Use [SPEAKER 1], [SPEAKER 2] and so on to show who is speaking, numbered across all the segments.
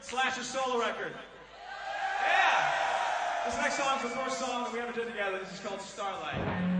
[SPEAKER 1] Slash's solo record. Yeah! This next song is the first song that we ever did together. This is called Starlight.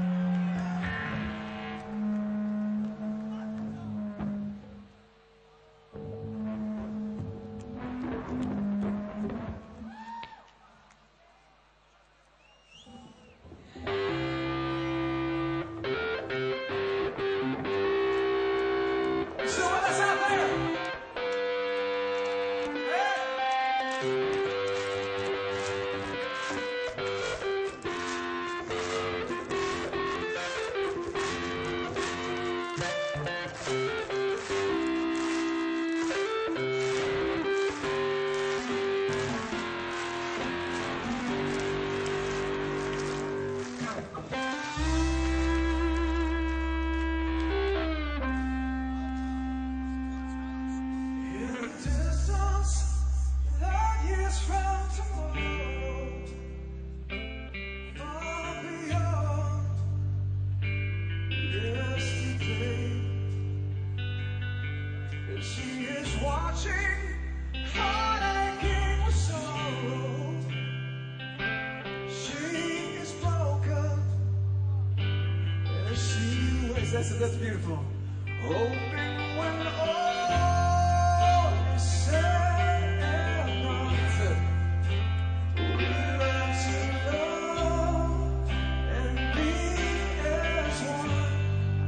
[SPEAKER 2] That's beautiful. Hoping when all is said and done, we learn to love and be as one.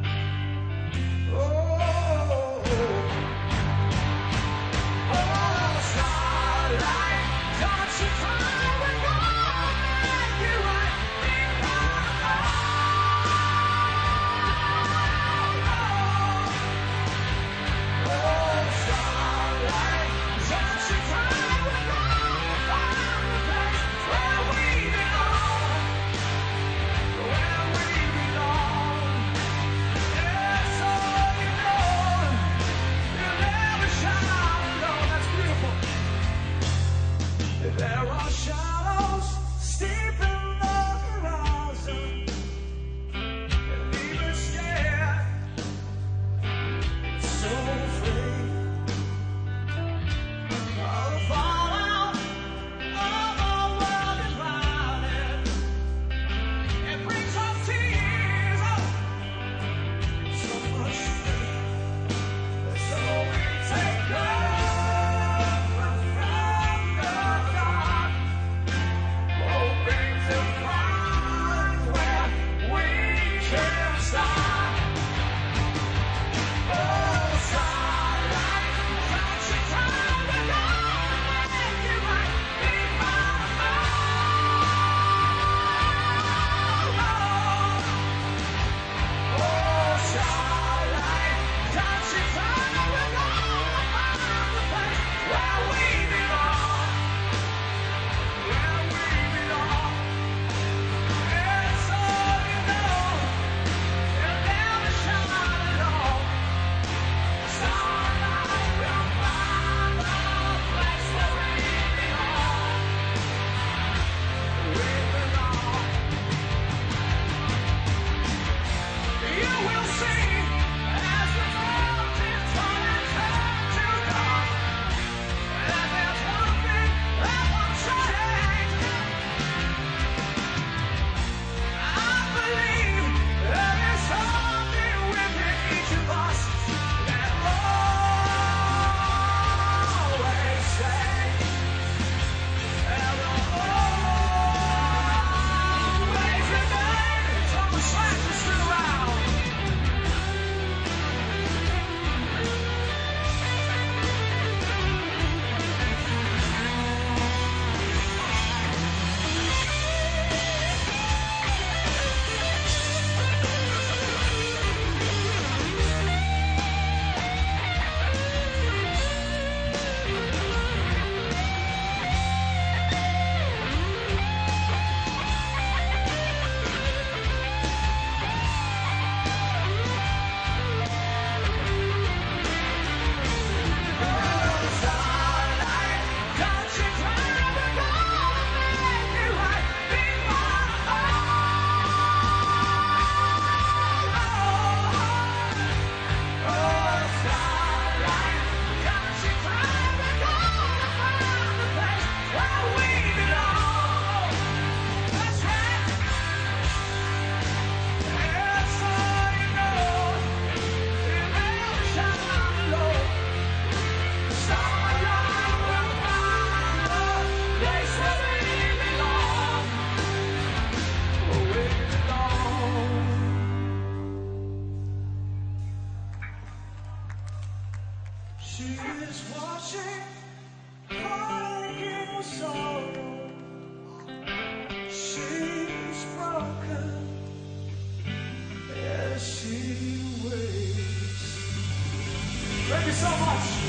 [SPEAKER 2] Oh, starlight, don't you cry when God make you right.
[SPEAKER 1] She's watching, crying with sorrow. She's broken as she waits. Thank you so much.